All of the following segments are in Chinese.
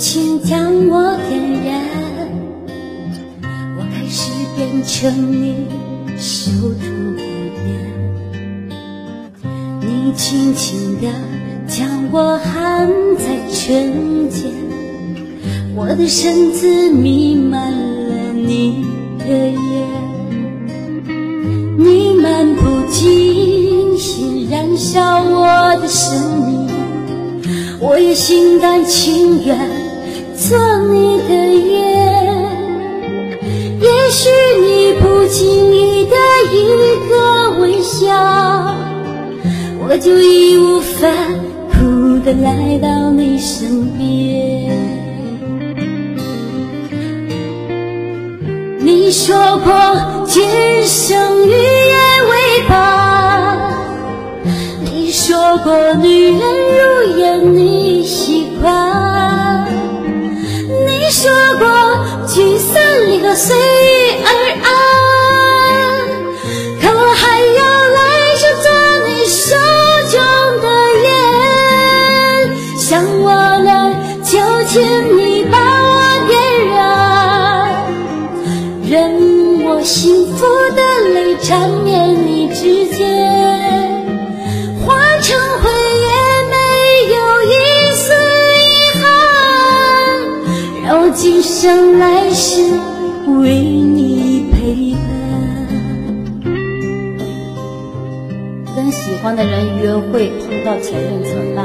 情将我点燃，我开始变成你手中的烟，你轻轻地将我含在唇间，我的身子弥漫了你的眼，你漫不经心燃烧我的生命，我也心甘情愿做你的缘。也许你不经意的一个微笑，我就义无反顾地来到你身边。你说过今生与愿为伴，你说过女人如烟你喜欢，你说过聚散离合随遇而安，可我还要来生做你手中的烟，向我来就请你把我点燃，任我幸福的泪缠绵你指尖，化成灰也没有一丝遗憾，让我今生来世为你陪伴。 跟喜欢的人约会碰到前任怎么办？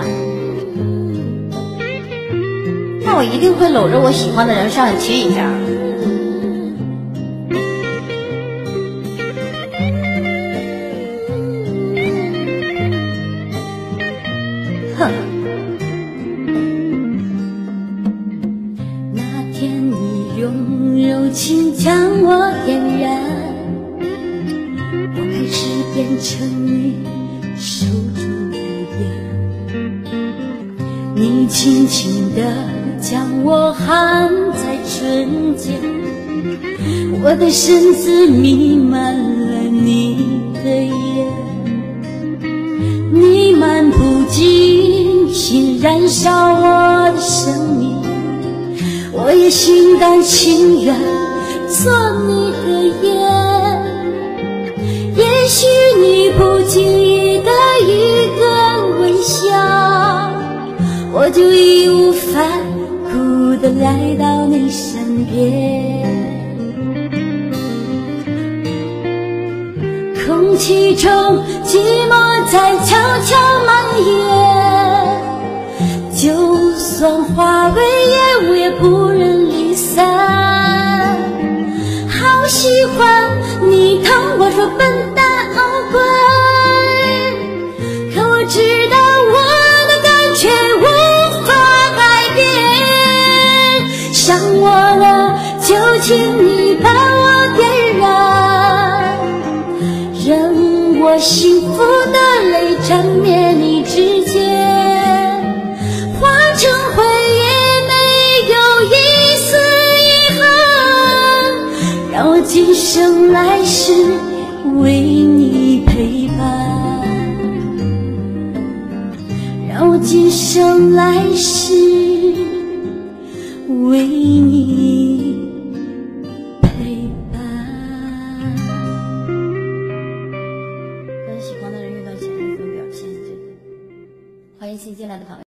那我一定会搂着我喜欢的人上去亲一下。哼， 那天你用柔情将我点燃，我开始变成你手中的烟，你轻轻地将我含在唇间，我的身子弥漫了你的眼，你漫不经心燃烧我的生命，我也心甘情愿做你的烟。也许你不经意的一个微笑，我就义无反顾地来到你身边。空气中寂寞在悄悄蔓延，就算化为烟我也不忍离散。好喜欢你疼我说笨蛋傲乖，可我知道我的感觉无法改变，想我了就请你把我点燃，任我幸福的泪缠绵你指尖，化成灰也没有一丝遗憾，让我今生来世为你陪伴，让我今生来世为你陪伴。 跟喜欢的人遇到前任怎么表现？欢迎新进来的朋友。